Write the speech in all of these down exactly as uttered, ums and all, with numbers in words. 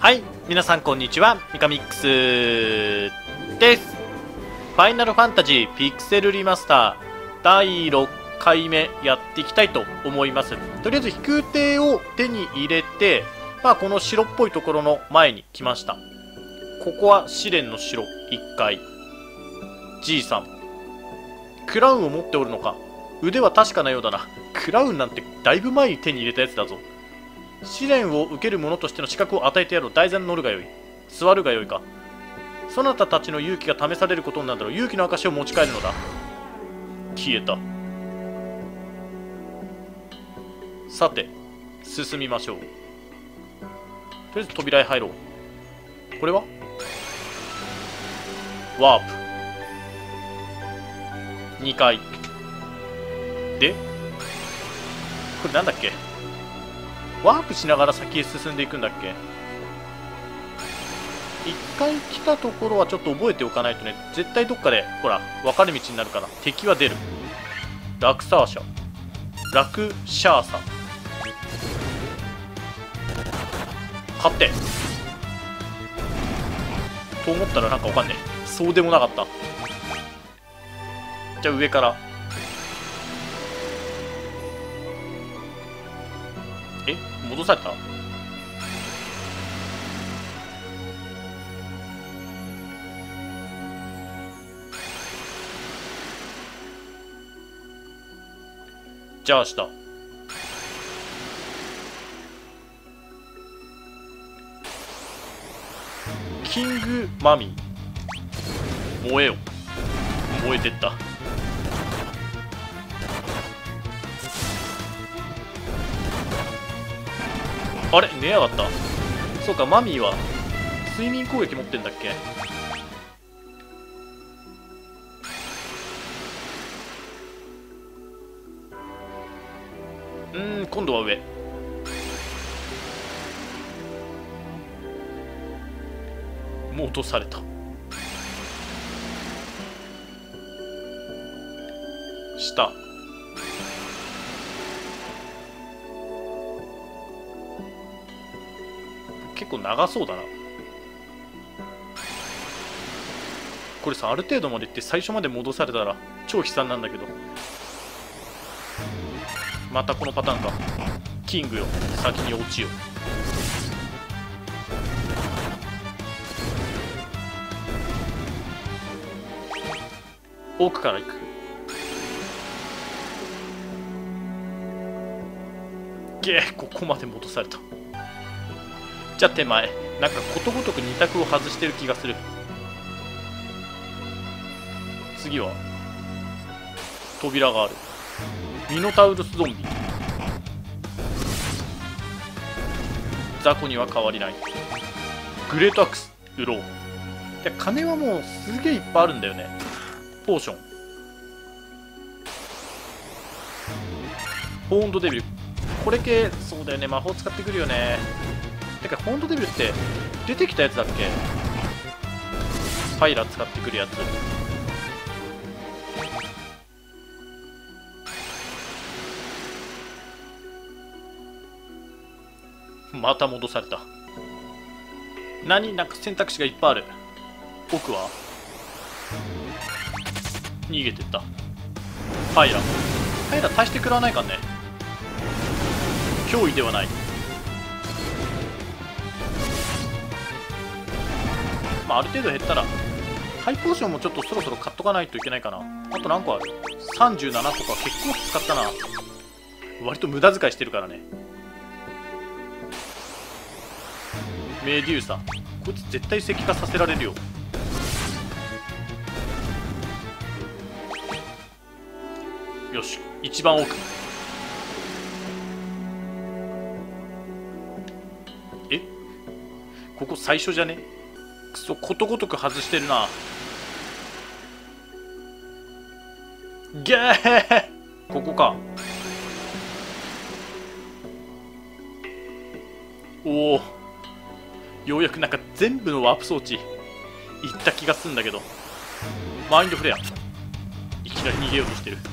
はい、皆さんこんにちは、ミカミックスです。ファイナルファンタジーピクセルリマスターだいろっかいめやっていきたいと思います。とりあえず飛空艇を手に入れて、まあこの城っぽいところの前に来ました。ここは試練の城いっかい。じいさん、クラウンを持っておるのか。腕は確かなようだな。クラウンなんてだいぶ前に手に入れたやつだぞ。試練を受ける者としての資格を与えてやろう。台座に乗るがよい。座るがよいか。そなたたちの勇気が試されることになるだろう。勇気の証を持ち帰るのだ。消えた。さて進みましょう。とりあえず扉へ入ろう。これはワープにかいで、これなんだっけ。ワープしながら先へ進んでいくんだっけ。一回来たところはちょっと覚えておかないとね。絶対どっかでほら分かれ道になるから敵は出る。ラクサーシャラクシャーサ勝ってと思ったらなんかわかんねえ。そうでもなかった。じゃあ上からえ戻された。じゃあ下キングマミー燃えよ。燃えてった。あれ寝やがった。そうかマミーは睡眠攻撃持ってんだっけ。うーん今度は上。もう落とされた。下結構長そうだな。これさある程度までいって最初まで戻されたら超悲惨なんだけど。またこのパターンか。キングよ先に落ちよ。奥から行く。ゲーここまで戻された。じゃあ手前なんかことごとくに択を外してる気がする。次は扉がある。ミノタウルスゾンビ。雑魚には変わりない。グレートアクス売ろう。で金はもうすげえいっぱいあるんだよね。ポーションホーンドデビルこれ系そうだよね。魔法使ってくるよね。てかホーンドデビルって出てきたやつだっけ。ファイラー使ってくるやつ。また戻された。何なんか選択肢がいっぱいある。奥は逃げてった。ファイラーファイラー大して食らわないからね。脅威ではない。まあある程度減ったらハイポーションもちょっとそろそろ買っとかないといけないかな。あと何個ある。さんじゅうななとか結構使ったな。割と無駄遣いしてるからね。メデューサこいつ絶対石化させられるよ。よし一番奥。えここ最初じゃね。くそことごとく外してるな。ゲーここか。おおようやくなんか全部のワープ装置いった気がするんだけど。マインドフレアいきなり逃げようとしてる。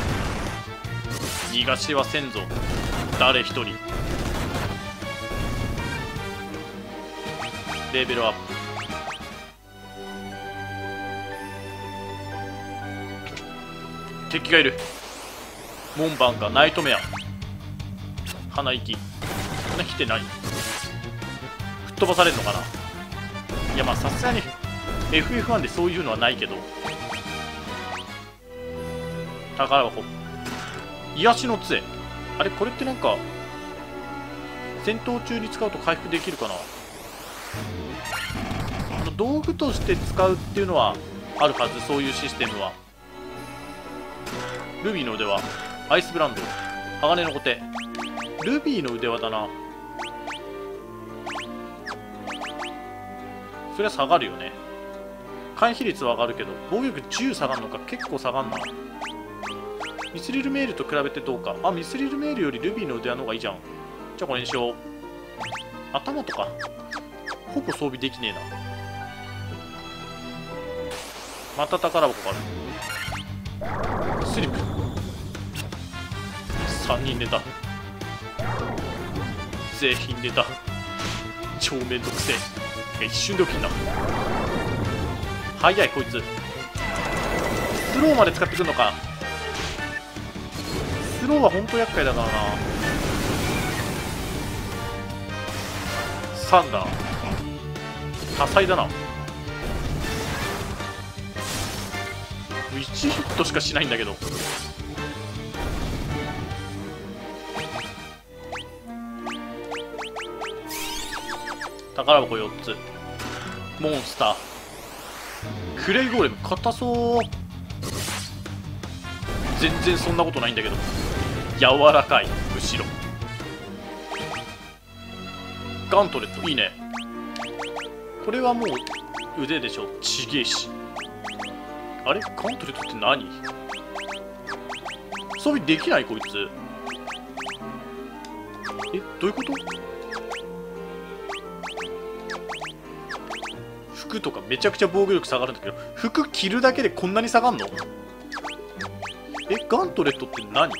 逃がしはせんぞ誰一人。 レベルアップ。敵がいる。門番かナイトメア。鼻息。鼻息って何？吹っ飛ばされるのかな。いや、まあさすがに エフエフワン でそういうのはないけど。宝箱。癒しの杖。あれこれってなんか戦闘中に使うと回復できるかな。あの道具として使うっていうのはあるはず。そういうシステムは。ルビーの腕輪、アイスブランド、鋼の小手。ルビーの腕輪だな。それは下がるよね。回避率は上がるけど防御力じゅう下がるのか。結構下がんな。ミスリルメールと比べてどうか。あ、ミスリルメールよりルビーの腕輪の方がいいじゃん。じゃあこれにしよう。頭とかほぼ装備できねえな。また宝箱がある。スリップ。さんにん出た。全員出た。超めんどくせえ。一瞬で起きんな。早いこいつ。スローまで使ってくるのか。スローは本当厄介だからな。サンダー多彩だな。いちヒットしかしないんだけど。宝箱よっつ。モンスタークレイゴーレム硬そう。全然そんなことないんだけど。柔らかい。むしろガントレットいいね。これはもう腕でしょ。ちげえし。あれガントレットって何？装備できないこいつ。え、どういうこと？服とかめちゃくちゃ防御力下がるんだけど、服着るだけでこんなに下がんの？え、ガントレットって何？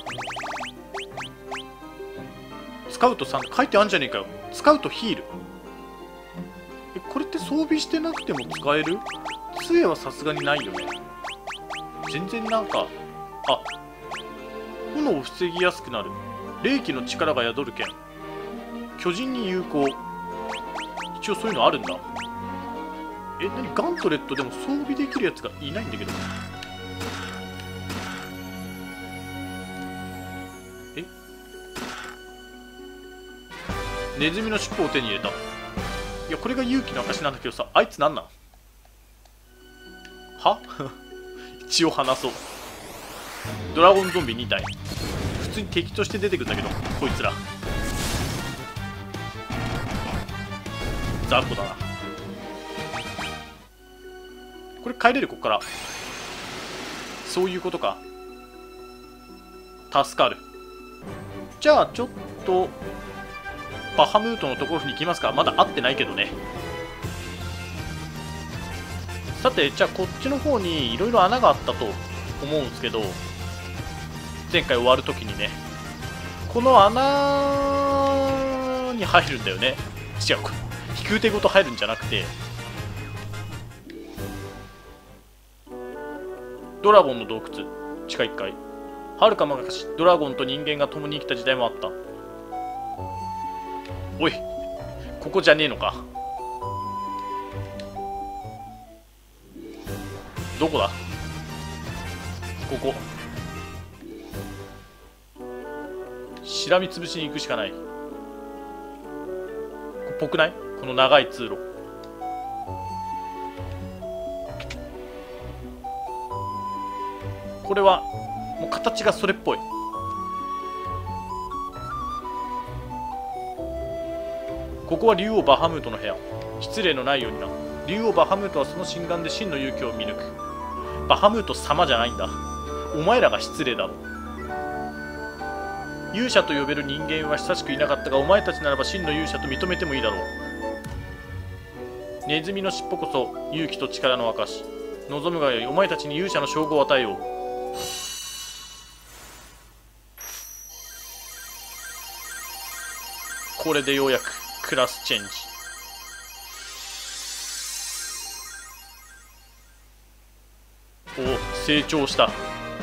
使うとさん書いてあんじゃねえかよ。使うとヒール。え、これって装備してなくても使える？杖はさすがにないよね。全然なんか、あ、炎を防ぎやすくなる。霊気の力が宿る剣。巨人に有効。一応そういうのあるんだ。え、なにガントレットでも装備できるやつがいないんだけど。え、ネズミの尻尾を手に入れた。いや、これが勇気の証なんだけどさ、あいつなんなん？は一応話そう。ドラゴンゾンビに体。普通に敵として出てくるんだけど、こいつら雑魚だな。これ帰れる？こっからそういうことか。助かる。じゃあちょっとバハムートのところに行きますか。まだ会ってないけどね。さて、じゃあこっちの方にいろいろ穴があったと思うんですけど、前回終わるときにね、この穴に入るんだよね。違う、飛空艇ごと入るんじゃなくて、ドラゴンの洞窟地下いっかい。はるか昔、ドラゴンと人間が共に生きた時代もあった。おい、ここじゃねえのか。どこだ？ここ。しらみつぶしに行くしかない。ぽくない？この長い通路。これはもう形がそれっぽい。ここは竜王バハムートの部屋。失礼のないようにな。竜王バハムートはその心眼で真の勇気を見抜く。バハムート様じゃないんだ。お前らが失礼だろ。勇者と呼べる人間は久しくいなかったが、お前たちならば真の勇者と認めてもいいだろう。ネズミの尻尾こそ勇気と力の証。望むがよい、お前たちに勇者の称号を与えよう。これでようやくクラスチェンジ。 お、成長した。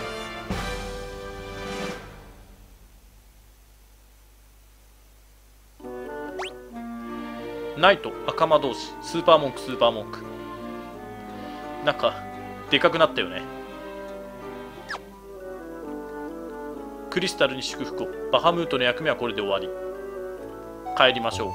ナイト赤魔同士、スーパーモンクスーパーモンク、なんかでかくなったよね。クリスタルに祝福を。バハムートの役目はこれで終わり。帰りましょ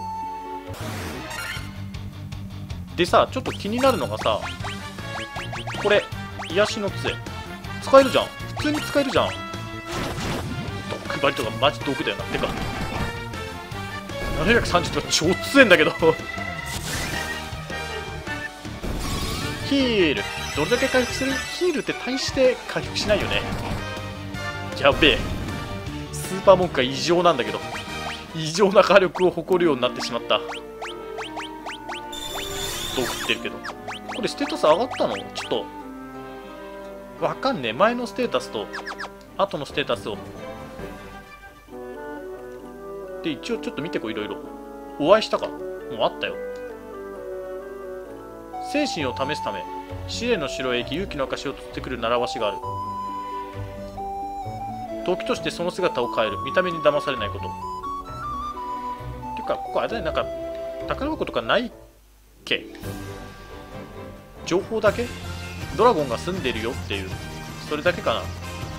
う。でさ、ちょっと気になるのがさ、これ癒しの杖使えるじゃん。普通に使えるじゃん。毒針とかマジ毒だよな。てかななひゃくさんじゅうとか超強いんだけどヒールどれだけ回復する？ヒールって大して回復しないよね。やべえ、スーパーモンクが異常なんだけど、異常な火力を誇るようになってしまった。毒ってるけど、これステータス上がったの？ちょっとわかんねえ。前のステータスと後のステータスをで一応ちょっと見てこう。いろいろお会いしたか？もうあったよ。精神を試すため試練の城へ行き勇気の証を取ってくる習わしがある。時としてその姿を変える。見た目に騙されないこと。ていうかここあれだね、なんか宝箱とかないっけ？情報だけドラゴンが住んでるよっていう、それだけかな。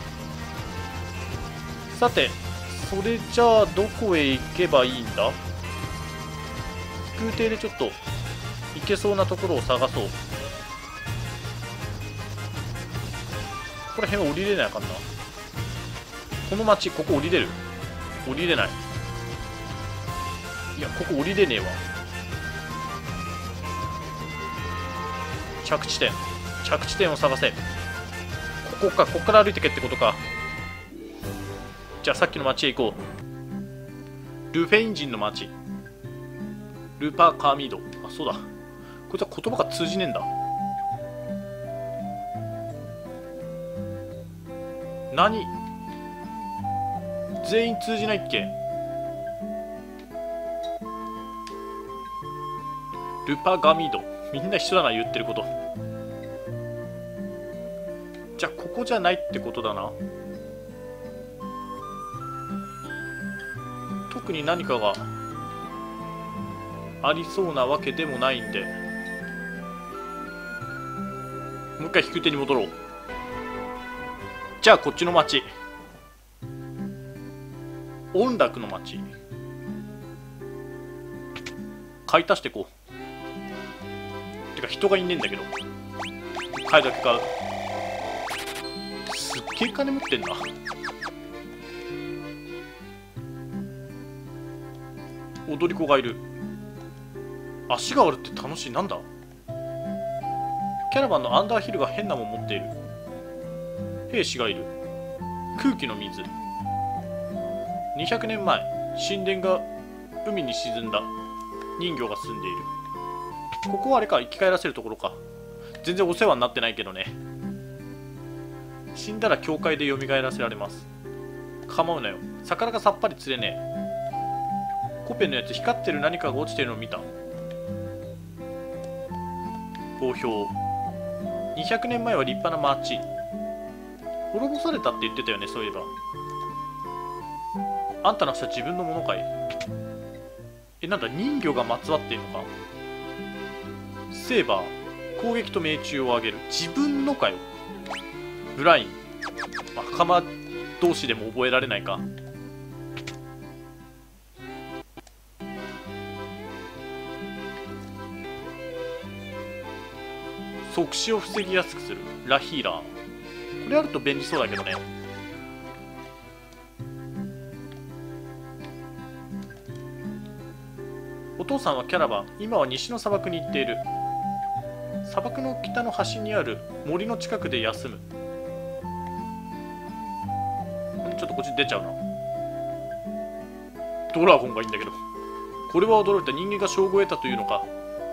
さてそれじゃあどこへ行けばいいんだ？飛空艇でちょっと行けそうなところを探そう。これ辺は降りれないかんな。この町、ここ降りれる？降りれない。いやここ降りれねえわ。着地点着地点を探せ。ここか、ここから歩いてけってことか。じゃあさっきの町へ行こう。ルフェイン人の町、ルパーカーミード。あ、そうだ、こいつは言葉が通じねえんだ。何？全員通じないっけ？ルパーガミード、みんな一緒だな、言ってること。じゃあここじゃないってことだな。特に何かがありそうなわけでもないんで、もう一回引く手に戻ろう。じゃあこっちの町、音楽の町、買い足してこう。てか人がいねえんだけど、買いだけ買う。すっげえ金持ってんな。踊り子がいる。足があるって楽しい。なんだ？キャラバンのアンダーヒルが変なもん持っている。兵士がいる。空気の水。にひゃくねんまえ神殿が海に沈んだ。人魚が住んでいる。ここはあれか、生き返らせるところか。全然お世話になってないけどね。死んだら教会で蘇らせられます。構うなよ、魚がさっぱり釣れねえ。コペのやつ、光ってる何かが落ちてるのを見た。好評。にひゃくねんまえは立派な町。滅ぼされたって言ってたよね、そういえば。あんたの足は自分のものかい？え、なんだ、人魚がまつわっているのか。セーバー、攻撃と命中を上げる。自分のかよ。ブライン、仲間同士でも覚えられないか。即死を防ぎやすくする。ラヒーラー、これあると便利そうだけどね。お父さんはキャラバン、今は西の砂漠に行っている。砂漠の北の端にある森の近くで休む。ちょっとこっち出ちゃうな。ドラゴンがいいんだけど。これは驚いた。人間が称号を得たというのか。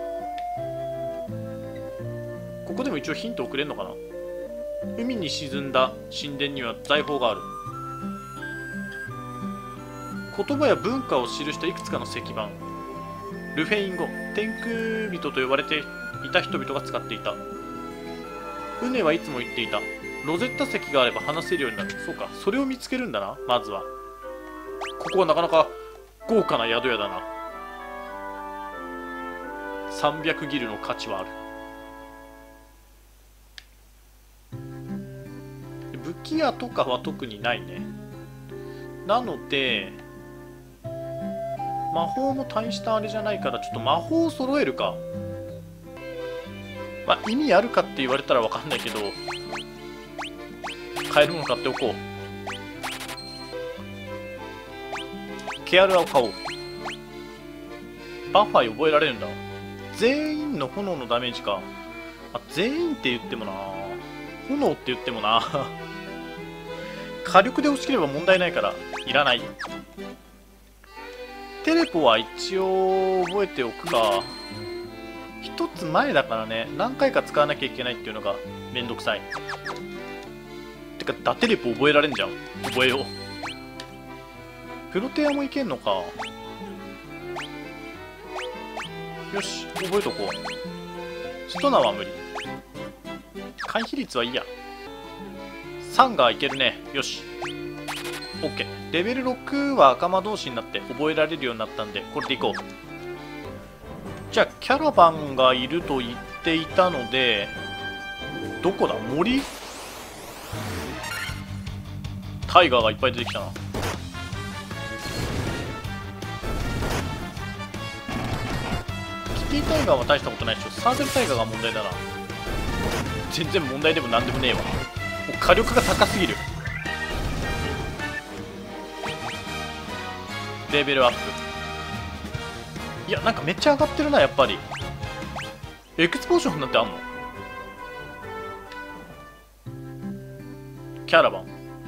ここでも一応ヒントをくれるのかな。海に沈んだ神殿には財宝がある。言葉や文化を記したいくつかの石板。ルフェイン語、天空人と呼ばれていた人々が使っていた。 ウネはいつも言っていた。ロゼッタ石があれば話せるようになる。そうか、それを見つけるんだな、まずは。ここはなかなか豪華な宿屋だな。さんびゃくギルの価値はある。武器屋とかは特にないね。なので魔法も大したあれじゃないから、ちょっと魔法を揃えるか。まあ意味あるかって言われたら分かんないけど、買えるもの買っておこう。ケアルアを買おう。バファイ覚えられるんだ。全員の炎のダメージか。あ、全員って言ってもな、炎って言ってもな火力で押し切れば問題ないからいらない。テレポは一応覚えておくか。一つ前だからね、何回か使わなきゃいけないっていうのがめんどくさい。てかダテレポ覚えられんじゃん。覚えよう。プロテアもいけんのか。よし、覚えとこう。ストナは無理。回避率はいいや。さんがいけるね。よし。OK。レベルろくは赤魔同士になって覚えられるようになったんで、これでいこう。じゃあ、キャラバンがいると言っていたので、どこだ？森？タイガーがいっぱい出てきたな。キティタイガーは大したことないでしょ。サーゼルタイガーが問題だな。全然問題でもなんでもねえわ。もう火力が高すぎる。レベルアップ。いや、なんかめっちゃ上がってるな、やっぱり。エクスポーションなんてあんの？キャラバン。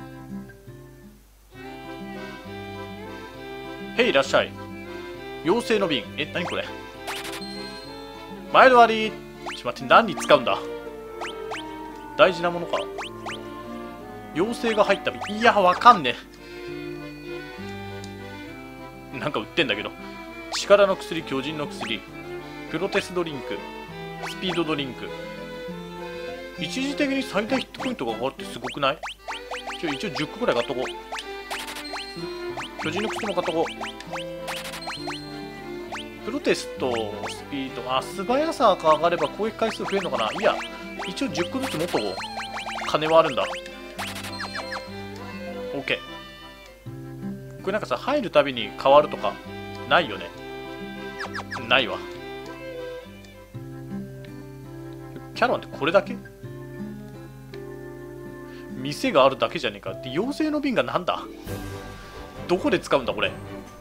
へい、いらっしゃい。妖精の瓶。え、なにこれ。前の割り。ちょっと待って、何に使うんだ。大事なものか。妖精が入った瓶。いや、わかんねえ。なんか売ってんだけど。力の薬、巨人の薬、プロテスドリンク、スピードドリンク。一時的に最大ヒットポイントが上がるってすごくない？一応一応じゅっこくらい買っとこう。巨人の薬も買っとこう。プロテスト、スピード、あ、素早さが上がれば攻撃回数増えるのかな。いや、一応じゅっこずつ持っとこう。金はあるんだ。OK。これなんかさ、入るたびに変わるとかないよね。ないわ。キャラバンってこれだけ？店があるだけじゃねえか。で、妖精の瓶がなんだ？どこで使うんだこれ。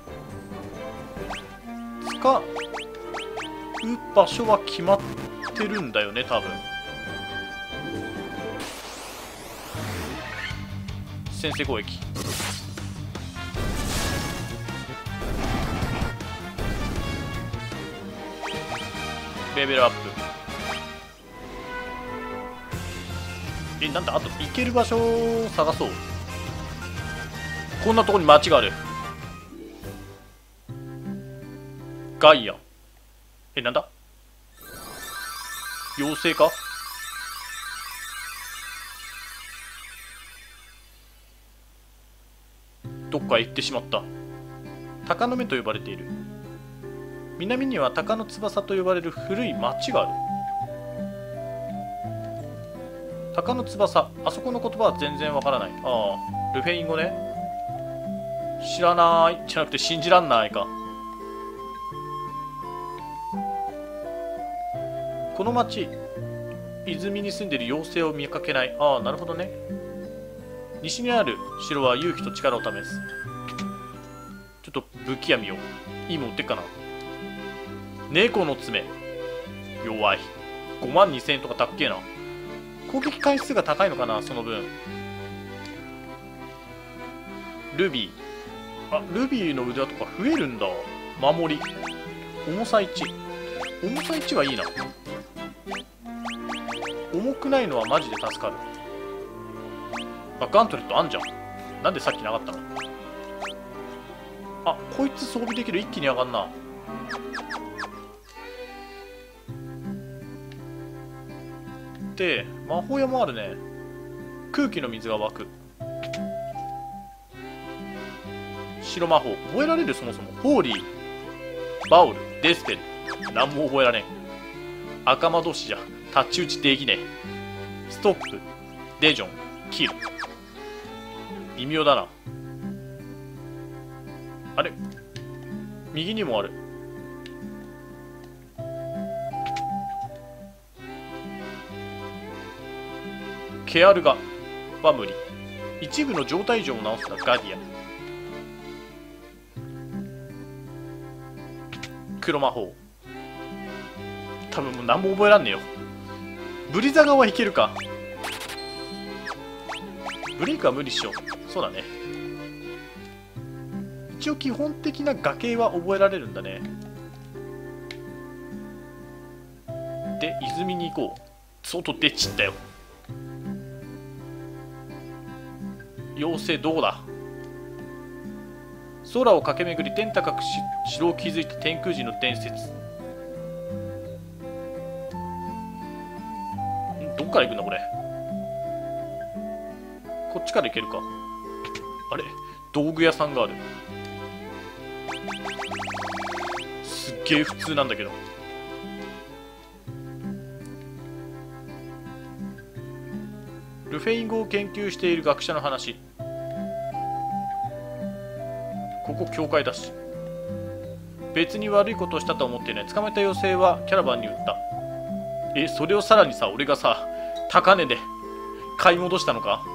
使う場所は決まってるんだよね、多分。先制攻撃。レベルアップ。え、なんだ、あと行ける場所を探そう。こんなとこに町がある。ガイア。え、なんだ、妖精か。どっかへ行ってしまった。鷹の目と呼ばれている。南には鷹の翼と呼ばれる古い町がある。鷹の翼、あそこの言葉は全然わからない。ああ、ルフェイン語ね。知らないじゃなくて信じらんないか。この町、泉に住んでいる妖精を見かけない。ああ、なるほどね。西にある城は勇気と力を試す。ちょっと武器屋見よう。いいもん売ってっかな。猫の爪。弱い。ごまんにせんえんとかたっけえな。攻撃回数が高いのかな、その分。ルビー。あ、ルビーの腕輪とか増えるんだ。守り。重さいち。重さいちはいいな。重くないのはマジで助かる。あ、ガントレットあんじゃん。なんでさっきなかったの。あ、こいつ装備できる。一気に上がんな。って魔法屋もあるね。空気の水が湧く。白魔法覚えられる。そもそもホーリー、バオル、デスペル、何も覚えられん。赤魔同士じゃ太刀打ちできねえ。ストップ、デジョン、キル。微妙だな。あれ、右にもある。ケアルガは無理。一部の状態異常を直すな。ガディア。黒魔法多分もう何も覚えらんねえよ。ブリザガはいけるか。ブリンクは無理っしょ。そうだね。一応基本的な画形は覚えられるんだね。で泉に行こう。外出ちったよ。妖精どこだ。空を駆け巡り天高くし城を築いた天空人の伝説。んどっから行くんだこれ。こっちから行けるか。あれ道具屋さんがある。すっげえ普通なんだけど。ルフェイン語を研究している学者の話。ここ教会だし。別に悪いことをしたと思ってね。捕まえた妖精はキャラバンに売った。えそれをさらにさ俺がさ高値で買い戻したのか。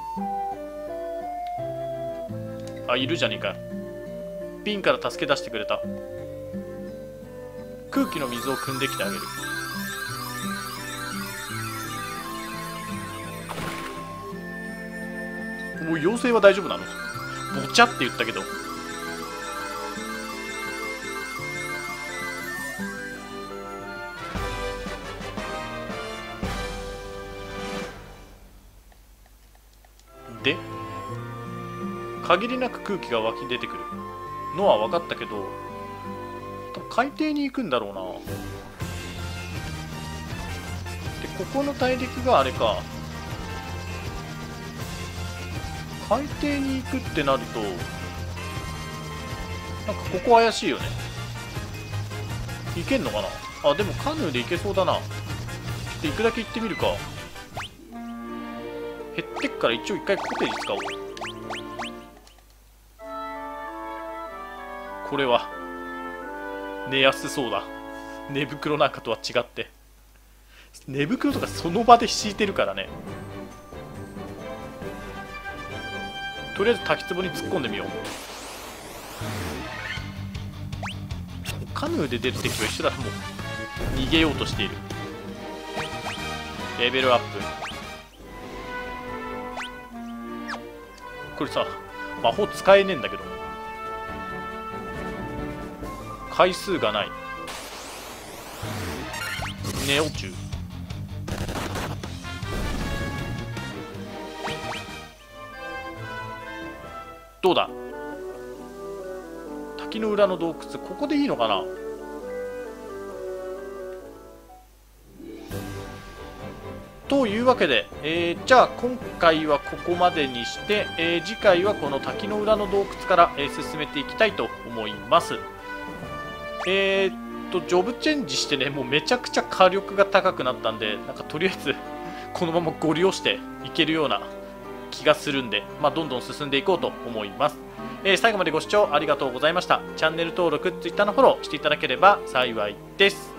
あいるじゃねえか。瓶から助け出してくれた。空気の水を汲んできてあげる。もう妖精は大丈夫なの。ぼちゃって言ったけど。で限りなく空気が湧き出てくるのは分かったけど、多分海底に行くんだろうな。でここの大陸があれか。海底に行くってなるとなんかここ怪しいよね。行けんのかな。あでもカヌーで行けそうだな。ちょっと行くだけ行ってみるか。減ってっから一応一回コテージ使おう。これは寝やすそうだ。寝袋なんかとは違って寝袋とかその場で敷いてるからね。とりあえず滝壺に突っ込んでみよう。カヌーで出る敵は一緒だ。もう逃げようとしている。レベルアップ。これさ魔法使えねえんだけど回数がない。ネオチュウどうだ。滝の裏の洞窟ここでいいのかな。というわけで、えー、じゃあ今回はここまでにして、えー、次回はこの滝の裏の洞窟から、えー、進めていきたいと思います。えー、っとジョブチェンジしてねもうめちゃくちゃ火力が高くなったんで、なんかとりあえずこのままご利用していけるような気がするんで、まあ、どんどん進んでいこうと思います。えー、最後までご視聴ありがとうございました。チャンネル登録、Twitter のフォローしていただければ幸いです。